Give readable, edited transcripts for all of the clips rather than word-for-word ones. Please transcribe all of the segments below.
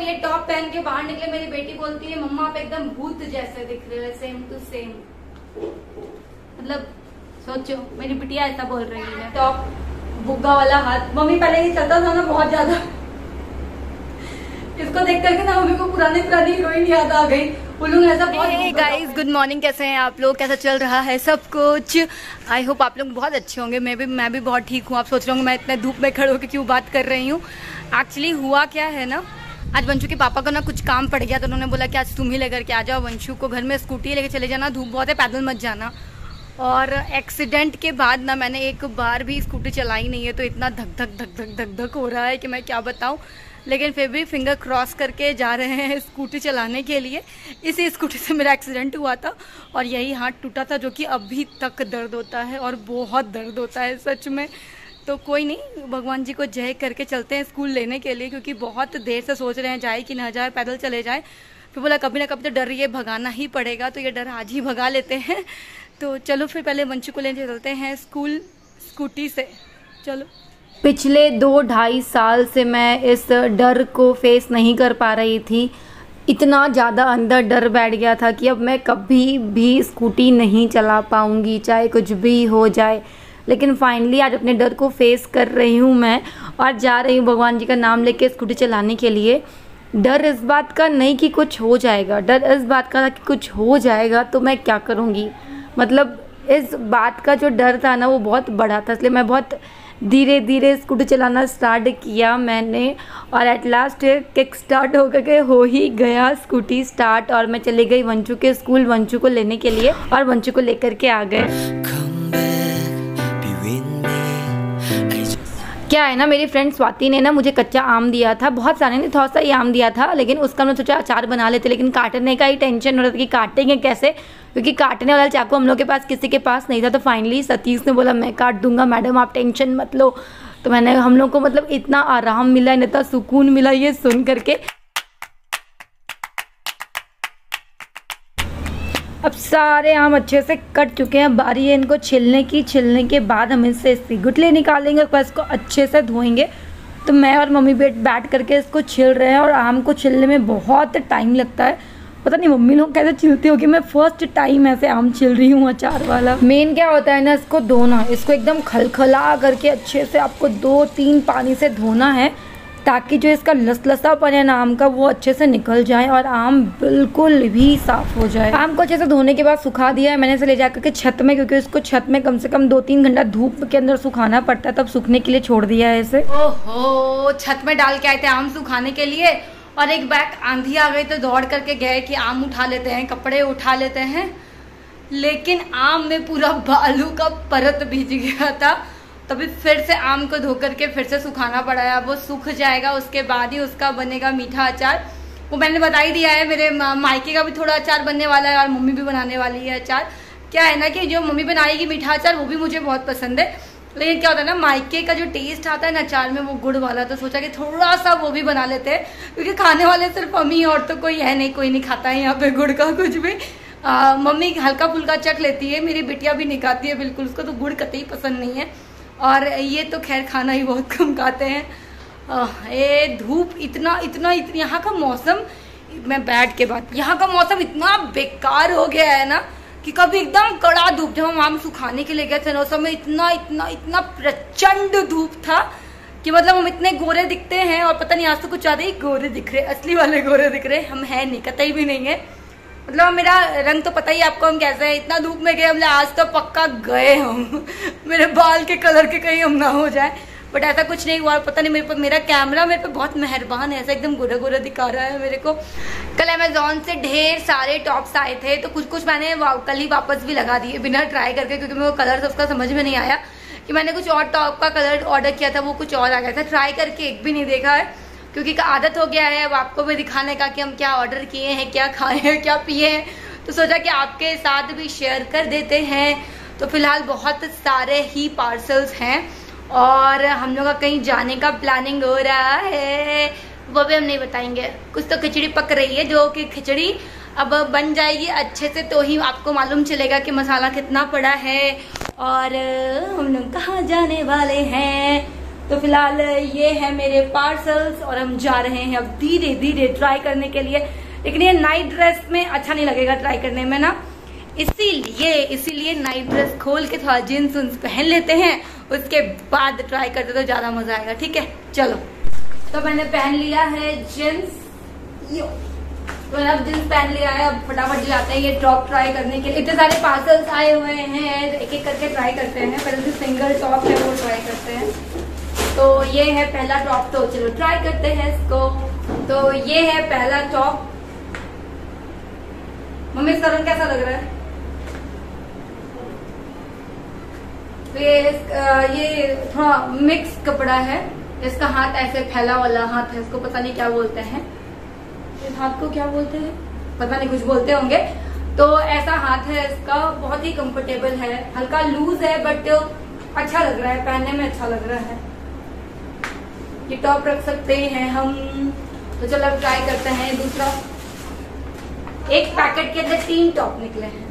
ये टॉप पहन के बाहर निकले, मेरी बेटी बोलती है मम्मा आप एकदम भूत जैसे दिख रहे हो, सेम टू सेम। मतलब सोचो मेरी बिटिया ऐसा बोल रही है। टॉप, बुग्गा वाला हाथ, मम्मी पहले ही चलता था ना बहुत ज्यादा, इसको देख करके ना मम्मी को पुरानी हीरोइन याद आ गई। गाइस गुड मॉर्निंग, कैसे हैं आप लोग, कैसा चल रहा है सब कुछ। आई होप आप लोग बहुत अच्छे होंगे। मैं भी बहुत ठीक हूँ। आप सोच रहे होंगे मैं इतने धूप में खड़े होकर क्यों बात कर रही हूँ। एक्चुअली हुआ क्या है ना, आज वंशु के पापा को ना कुछ काम पड़ गया, तो उन्होंने बोला कि आज तुम ही लेकर के आ जाओ वंशु को, घर में स्कूटी लेके चले जाना, धूप बहुत है, पैदल मत जाना। और एक्सीडेंट के बाद ना मैंने एक बार भी स्कूटी चलाई नहीं है, तो इतना धक धक हो रहा है कि मैं क्या बताऊँ। लेकिन फिर भी फिंगर क्रॉस करके जा रहे हैं स्कूटी चलाने के लिए। इसी स्कूटी से मेरा एक्सीडेंट हुआ था और यही हाथ टूटा था, जो कि अभी तक दर्द होता है और बहुत दर्द होता है सच में। तो कोई नहीं, भगवान जी को जय करके चलते हैं स्कूल लेने के लिए, क्योंकि बहुत देर से सोच रहे हैं जाए कि ना जाए, पैदल चले जाए। फिर बोला कभी ना कभी तो डर ये भगाना ही पड़ेगा, तो ये डर आज ही भगा लेते हैं। तो चलो फिर पहले वंशु को लेने चलते हैं स्कूल स्कूटी से। चलो। पिछले 2-2.5 साल से मैं इस डर को फेस नहीं कर पा रही थी। इतना ज़्यादा अंदर डर बैठ गया था कि अब मैं कभी भी स्कूटी नहीं चला पाऊँगी, चाहे कुछ भी हो जाए। लेकिन फाइनली आज अपने डर को फेस कर रही हूँ मैं, और जा रही हूँ भगवान जी का नाम लेके स्कूटी चलाने के लिए। डर इस बात का नहीं कि कुछ हो जाएगा, डर इस बात का कि कुछ हो जाएगा तो मैं क्या करूँगी। मतलब इस बात का जो डर था ना वो बहुत बड़ा था, इसलिए मैं बहुत धीरे धीरे स्कूटी चलाना स्टार्ट किया मैंने, और एट लास्ट किक स्टार्ट होकर के हो ही गया स्कूटी स्टार्ट। और मैं चली गई वंशु के स्कूल वंशु को लेने के लिए, और वंशु को लेकर के आ गए। क्या है ना, मेरी फ्रेंड स्वाति ने ना मुझे कच्चा आम दिया था, बहुत सारे ने थोड़ा सा ही आम दिया था, लेकिन उसका मैं सोचा अचार बना लेते। लेकिन काटने का ही टेंशन हो रहा था कि काटेंगे कैसे, क्योंकि काटने वाला चाकू हम लोग के पास किसी के पास नहीं था। तो फाइनली सतीश ने बोला मैं काट दूंगा मैडम, आप टेंशन मत लो। तो हम लोग को मतलब इतना आराम मिला, इतना सुकून मिला ये सुन करके। अब सारे आम अच्छे से कट चुके हैं, बारी है इनको छिलने की। छिलने के बाद हम इससे गुठली निकालेंगे, और इसको अच्छे से धोएंगे। तो मैं और मम्मी बैठ करके इसको छिल रहे हैं, और आम को छिलने में बहुत टाइम लगता है। पता नहीं मम्मी लोग कैसे छिलती होगी, मैं फर्स्ट टाइम ऐसे आम छिल रही हूँ अचार वाला। मेन क्या होता है ना, इसको धोना, इसको एकदम खलखला करके अच्छे से आपको 2-3 पानी से धोना है, ताकि जो इसका लसलसापन है ना आम का वो अच्छे से निकल जाए और आम बिल्कुल भी साफ हो जाए। आम को अच्छे से धोने के बाद सुखा दिया है मैंने इसे ले जाकर के छत में, क्योंकि इसको छत में कम से कम 2-3 घंटा धूप के अंदर सुखाना पड़ता है, तब सूखने के लिए छोड़ दिया है इसे। ओहो, छत में डाल के आए थे आम सुखाने के लिए, और एक बैग आंधी आ गई तो दौड़ करके गए कि आम उठा लेते हैं, कपड़े उठा लेते हैं। लेकिन आम में पूरा बालू का परत भीज गया था, तभी फिर से आम को धो करके फिर से सुखाना पड़ा है। वो सूख जाएगा, उसके बाद ही उसका बनेगा मीठा अचार। वो मैंने बता ही दिया है, मेरे मायके का भी थोड़ा अचार बनने वाला है, और मम्मी भी बनाने वाली है अचार। क्या है ना कि जो मम्मी बनाएगी मीठा अचार वो भी मुझे बहुत पसंद है, लेकिन क्या होता है ना, मायके का जो टेस्ट आता है ना अचार में वो गुड़ वाला, तो सोचा कि थोड़ा सा वो भी बना लेते हैं, क्योंकि खाने वाले सिर्फ मम्मी और तो कोई है नहीं, कोई नहीं खाता है यहाँ पे गुड़ का कुछ भी। मम्मी हल्का फुल्का चख लेती है, मेरी बिटिया भी नहीं खाती है बिल्कुल, उसको तो गुड़ कतई पसंद नहीं है, और ये तो खैर खाना ही बहुत कम खाते हैं। ये धूप इतना यहाँ का मौसम, मैं बैठ के बात, यहाँ का मौसम इतना बेकार हो गया है ना कि कभी एकदम कड़ा धूप, जब हम आम सुखाने के लिए गए थे ना उस समय इतना प्रचंड धूप था कि मतलब हम इतने गोरे दिखते हैं, और पता नहीं आज तो कुछ ज्यादा ही गोरे दिख रहे, असली वाले गोरे दिख रहे, हम है नहीं, कतई भी नहीं है। मतलब मेरा रंग तो पता ही आपको हम कैसे है, इतना धूप में गए हम, आज तो पक्का गए हम मेरे बाल के कलर के कहीं हम ना हो जाए, बट ऐसा कुछ नहीं हुआ। पता नहीं मेरा कैमरा मेरे पे बहुत मेहरबान है, ऐसा एकदम गोरा गोरा दिखा रहा है मेरे को। कल अमेजोन से ढेर सारे टॉप्स आए थे, तो कुछ मैंने कल ही वापस भी लगा दिए बिना ट्राई करके, क्योंकि मेरे को कलर उसका समझ में नहीं आया कि मैंने कुछ और टॉप का कलर ऑर्डर किया था, वो कुछ और आ गया था। ट्राई करके एक भी नहीं देखा है, क्योंकि आदत हो गया है अब आपको भी दिखाने का कि हम क्या ऑर्डर किए हैं, क्या खाए हैं, क्या पिए हैं, तो सोचा कि आपके साथ भी शेयर कर देते हैं। तो फिलहाल बहुत सारे ही पार्सल्स हैं, और हम लोग का कहीं जाने का प्लानिंग हो रहा है, वो भी हम नहीं बताएंगे। कुछ तो खिचड़ी पक रही है, जो कि खिचड़ी अब बन जाएगी अच्छे से तो ही आपको मालूम चलेगा कि मसाला कितना पड़ा है और हम लोग कहाँ जाने वाले हैं। तो फिलहाल ये है मेरे पार्सल्स और हम जा रहे हैं अब धीरे धीरे ट्राई करने के लिए। लेकिन ये नाइट ड्रेस में अच्छा नहीं लगेगा ट्राई करने में ना, इसीलिए नाइट ड्रेस खोल के थोड़ा जींस उन्स पहन लेते हैं, उसके बाद ट्राई करते तो ज्यादा मजा आएगा। ठीक है चलो। तो मैंने पहन लिया है जींस, तो अब जींस पहन लिया है, अब फटाफट जाते हैं ये टॉप ट्राई करने के लिए। इतने सारे पार्सल्स आए हुए हैं, एक एक करके ट्राई करते हैं। पहले जो सिंगल टॉप है वो ट्राई करते हैं। तो ये है पहला टॉप, तो चलो ट्राई करते हैं इसको। तो ये है पहला टॉप। मम्मी इसका रंग कैसा लग रहा है? तो ये थोड़ा मिक्स कपड़ा है, इसका हाथ ऐसे फैला वाला हाथ है, इसको पता नहीं क्या बोलते हैं, इस हाथ को क्या बोलते हैं पता नहीं, कुछ बोलते होंगे। तो ऐसा हाथ है इसका, बहुत ही कंफर्टेबल है, हल्का लूज है बट अच्छा लग रहा है, पहनने में अच्छा लग रहा है। ये टॉप रख सकते हैं हम। तो चलो अब ट्राई करते हैं दूसरा। एक पैकेट के अंदर 3 टॉप निकले हैं,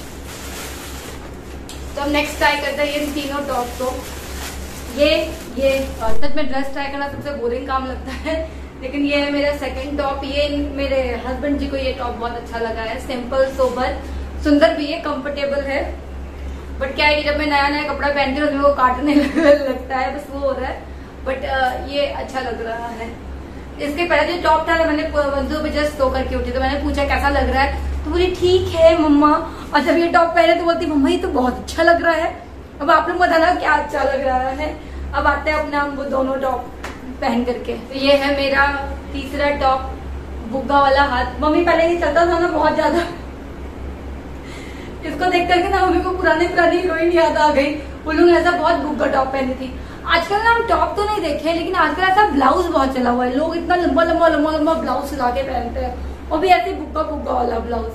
तो अब नेक्स्ट ट्राई करते हैं इन तीनों टॉप को। ये सच में ड्रेस ट्राई करना सबसे बोरिंग काम लगता है, लेकिन ये है मेरा सेकंड टॉप। ये मेरे हस्बैंड जी को ये टॉप बहुत अच्छा लगा है, सिंपल सोबर, सुंदर भी है, कंफर्टेबल है। बट क्या है कि जब मैं नया नया कपड़ा पहनती हूँ वो काटने लगता है, बस वो हो रहा है। बट ये अच्छा लग रहा है। इसके पहले जो टॉप था मैंने बंदू पे जस्ट सो करके उठी, तो मैंने पूछा कैसा लग रहा है, तो बोली ठीक है मम्मा। और जब ये टॉप पहने तो बोलती मम्मा ये तो बहुत अच्छा लग रहा है। अब आप लोग बताना क्या अच्छा लग रहा है। अब आते हैं अपना वो दोनों टॉप पहन करके। तो ये है मेरा तीसरा टॉप, बुग्गा वाला हाथ। मम्मी पहले ही चलता था ना बहुत ज्यादा, इसको देख करके ना मम्मी को पुरानी हीरोइन याद आ गई। वो लोग ऐसा बहुत बुग्गा टॉप पहनी थी। आजकल ना हम टॉप तो नहीं देखे, लेकिन आजकल ऐसा ब्लाउज बहुत चला हुआ है, लोग इतना लंबा लंबा लंबा लंबा ब्लाउज सिला के पहनते हैं, और भी ऐसे बुग्गा बुग्गा वाला ब्लाउज।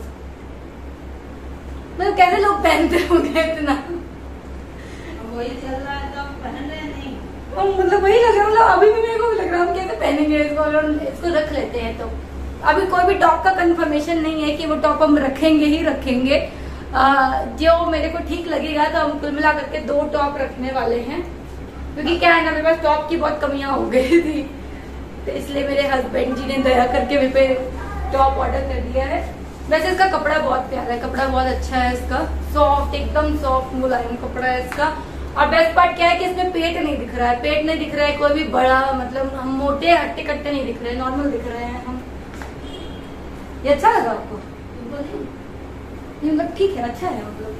मतलब कैसे लोग पहनते होंगे इतना, वही चल रहा है तो पहन रहे नहीं। मतलब वही लग रहा है, मतलब अभी भी मेरे को लग रहा है हम कैसे पहनेंगे इसको रख लेते हैं। तो अभी कोई भी टॉप का कंफर्मेशन नहीं है कि वो टॉप हम रखेंगे ही रखेंगे। जो मेरे को ठीक लगेगा तो हम कुल मिला करके 2 टॉप रखने वाले हैं, क्योंकि क्या है ना मेरे पास टॉप की बहुत कमियां हो गई थी, तो इसलिए मेरे हस्बैंड जी ने दया करके मेरे पे टॉप ऑर्डर कर दिया है। वैसे इसका कपड़ा बहुत प्यारा है, कपड़ा बहुत अच्छा है इसका, सॉफ्ट, एकदम सॉफ्ट मुलायम कपड़ा है इसका। और बेस्ट पार्ट क्या है कि इसमें पेट नहीं दिख रहा है, पेट नहीं दिख रहा है कोई भी बड़ा, मतलब हम मोटे हट्टे कट्टे नहीं दिख रहे, नॉर्मल दिख रहे हैं हम। ये अच्छा लगा आपको? ये मतलब ठीक है, अच्छा है मतलब।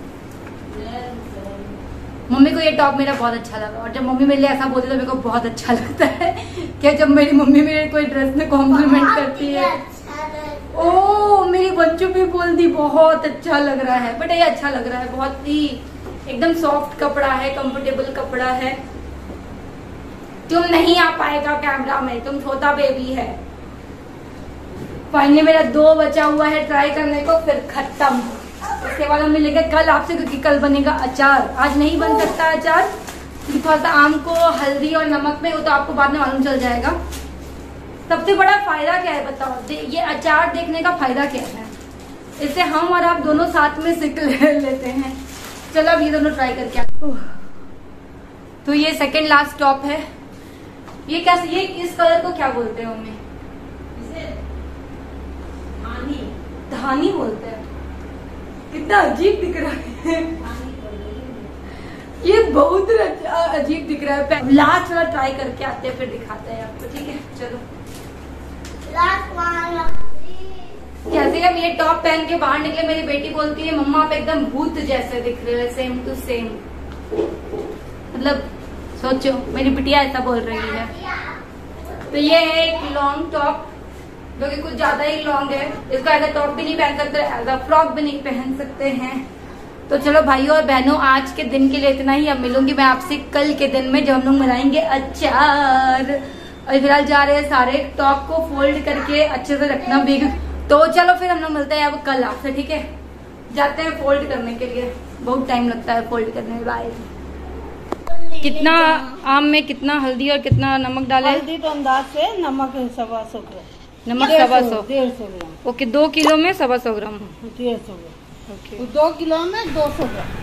मम्मी को ये टॉप मेरा बहुत अच्छा लगा, और जब मम्मी मेरे लिए ऐसा बोलती है तो मेरे को बहुत अच्छा लगता है कि जब मेरी मम्मी मेरे कोई ड्रेस में कॉम्प्लीमेंट करती है। ओ मेरी बच्चों भी बोल दी बहुत अच्छा लग रहा है, बट ये अच्छा लग रहा है, बहुत ही एकदम सॉफ्ट कपड़ा है, कंफर्टेबल कपड़ा है। तुम नहीं आ पाएगा कैमरा में, तुम छोटा बेबी है। फाइनली मेरा 2 बचा हुआ है ट्राई करने को, फिर खत्म। उसके बाद हम मिलेंगे कल आपसे, क्योंकि कल बनेगा अचार। आज नहीं बन सकता अचार, क्योंकि थोड़ा सा आम को हल्दी और नमक में, वो तो आपको बाद में मालूम चल जाएगा। सबसे बड़ा फायदा क्या है बताओ, ये अचार देखने का फायदा क्या है, इससे हम और आप दोनों साथ में सीख लेते हैं। चलो अब ये दोनों ट्राई करके। तो ये सेकंड लास्ट टॉप है। ये कैसे, ये इस कलर को क्या बोलते हैं मम्मी? धानी बोलते हैं। कितना अजीब दिख रहा है ये, बहुत अजीब दिख रहा है। लास्ट वाला ट्राई करके आते हैं, फिर दिखाते हैं आपको, ठीक है? चलो कैसे हम ये टॉप पहन के बाहर निकले, मेरी बेटी बोलती है मम्मा आप एकदम भूत जैसे दिख रहे हैं, सेम टू सेम। मतलब सोचो मेरी बिटिया ऐसा बोल रही है। तो ये है एक लॉन्ग टॉप, जो कि कुछ ज्यादा ही लॉन्ग है। इसको एज अ टॉप भी नहीं पहन सकते, एज अ फ्रॉक भी नहीं पहन सकते हैं। तो चलो भाइयों और बहनों, आज के दिन के लिए इतना ही। अब मिलूंगी मैं आपसे कल के दिन में, जब हम लोग बनाएंगे अचार। और फिलहाल जा रहे हैं सारे टॉप को फोल्ड करके अच्छे से रखना भी। तो चलो फिर हम लोग मिलते हैं अब कल आपसे, ठीक है? जाते हैं फोल्ड करने के लिए, बहुत टाइम लगता है फोल्ड करने में। बाय। कितना आम में कितना हल्दी और कितना नमक डाले? हल्दी तो अंदाज से, नमक 125 ग्राम, नमक 125 150 ग्राम। ओके, 2 किलो में 125 ग्राम। 150 ग्राम। ओके, 2 किलो में 200 ग्राम।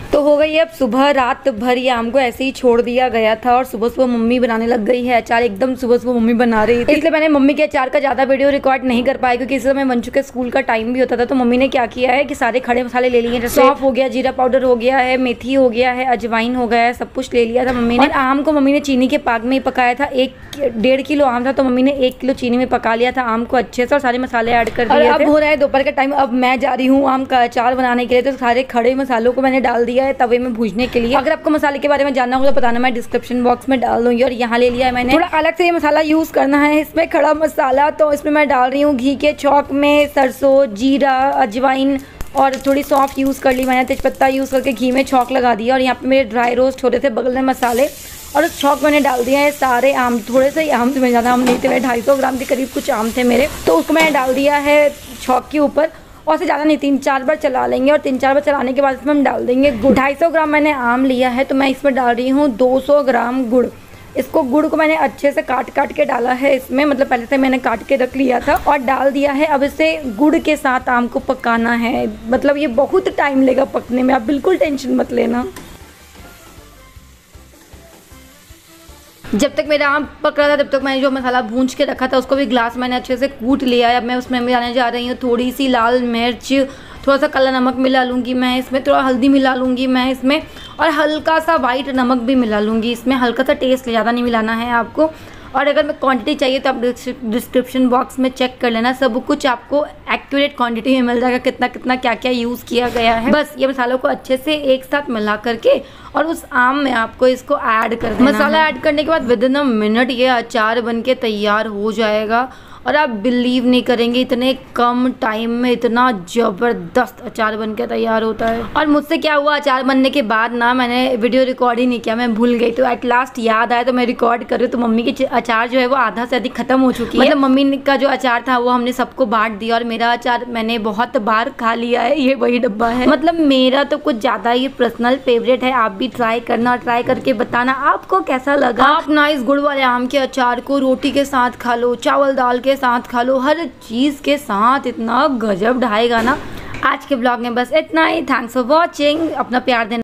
तो हो गई अब सुबह, रात भर ये आम को ऐसे ही छोड़ दिया गया था और सुबह सुबह मम्मी बनाने लग गई है अचार। एकदम सुबह सुबह मम्मी बना रही थी, इसलिए मैंने मम्मी के अचार का ज़्यादा वीडियो रिकॉर्ड नहीं कर पाई क्योंकि इस समय मंचू के स्कूल का टाइम भी होता था। तो मम्मी ने क्या किया है कि सारे खड़े मसाले ले लिए, जैसे सौंफ हो गया, जीरा पाउडर हो गया है, मेथी हो गया है, अजवाइन हो गया है, सब कुछ ले लिया था मम्मी ने। आम को मम्मी ने चीनी के पाक में ही पकाया था। 1.5 किलो आम था तो मम्मी ने 1 किलो चीनी में पका लिया था आम को अच्छे से और सारे मसाले ऐड कर दिए थे। अब हो रहा है दोपहर का टाइम, अब मैं जा रही हूँ आम का अचार बनाने के लिए। तो सारे खड़े मसालों को मैंने डाल दिया है तवे में भूनने के लिए। अगर आपको मसाले के बारे में जानना होगा तो बताना, मैं डिस्क्रिप्शन बॉक्स में डाल दूंगी। और यहाँ ले लिया है मैंने, थोड़ा अलग से ये मसाला यूज करना है इसमें, खड़ा मसाला। तो इसमें मैं डाल रही हूँ घी के छौंक में सरसों, जीरा, अजवाइन और थोड़ी सौंफ यूज़ कर ली मैंने, तेजपत्ता यूज़ करके घी में छौंक लगा दिया। और यहाँ पे मेरे ड्राई रोस्ट हो रहे थे बगल में मसाले और उस छौंक मैंने डाल दिया है सारे आम। थोड़े से आम थे, ज़्यादा आम नहीं थे, मेरे 250 ग्राम के करीब कुछ आम थे मेरे, तो उसको मैंने डाल दिया है छौंक के ऊपर। और से ज़्यादा नहीं, 3-4 बार चला लेंगे और 3-4 बार चलाने के बाद इसमें हम डाल देंगे गुड़। 250 ग्राम मैंने आम लिया है तो मैं इसमें डाल रही हूँ 200 ग्राम गुड़। इसको गुड़ को मैंने अच्छे से काट के डाला है इसमें, मतलब पहले से मैंने काट के रख लिया था और डाल दिया है। अब इसे गुड़ के साथ आम को पकाना है, मतलब ये बहुत टाइम लेगा पकने में, आप बिल्कुल टेंशन मत लेना। जब तक मेरा आम पक रहा था तब तक मैंने जो मसाला भूंज के रखा था उसको भी ग्लास मैंने अच्छे से कूट लिया है। अब मैं उसमें मिलाने जा रही हूँ थोड़ी सी लाल मिर्च, थोड़ा सा काला नमक मिला लूँगी मैं इसमें, थोड़ा हल्दी मिला लूँगी मैं इसमें और हल्का सा वाइट नमक भी मिला लूँगी इसमें। हल्का सा टेस्ट, ज़्यादा नहीं मिलाना है आपको। और अगर मैं क्वांटिटी चाहिए तो आप डिस्क्रिप्शन बॉक्स में चेक कर लेना, सब कुछ आपको एक्यूरेट क्वांटिटी में मिल जाएगा, कितना कितना क्या क्या यूज़ किया गया है। बस ये मसालों को अच्छे से एक साथ मिला करके और उस आम में आपको इसको ऐड कर देना। मसाला ऐड करने के बाद विदिन अ मिनट ये अचार बन के तैयार हो जाएगा और आप बिलीव नहीं करेंगे इतने कम टाइम में इतना ज़बरदस्त अचार बन के तैयार होता है। और मुझसे क्या हुआ, अचार बनने के बाद ना मैंने वीडियो रिकॉर्ड ही नहीं किया, मैं भूल गई। तो एट लास्ट याद आया तो मैं रिकॉर्ड कर रही हूँ। तो मम्मी की अचार जो है वो आधा से अधिक खत्म हो चुकी है, मतलब मम्मी का जो अचार था वो हमने सबको बांट दिया और मेरा अचार मैंने बहुत बार खा लिया है, ये वही डब्बा है। मतलब मेरा तो कुछ ज़्यादा ही पर्सनल फेवरेट है। आप भी ट्राई करना, ट्राई करके बताना आपको कैसा लगा। आप ना इस गुड़ वाले आम के अचार को रोटी के साथ खा लो, चावल दाल के साथ खा लो, हर चीज़ के साथ इतना गजब ढाएगा ना। आज के ब्लॉग में बस इतना ही। थैंक्स फॉर वॉचिंग, अपना प्यार देना।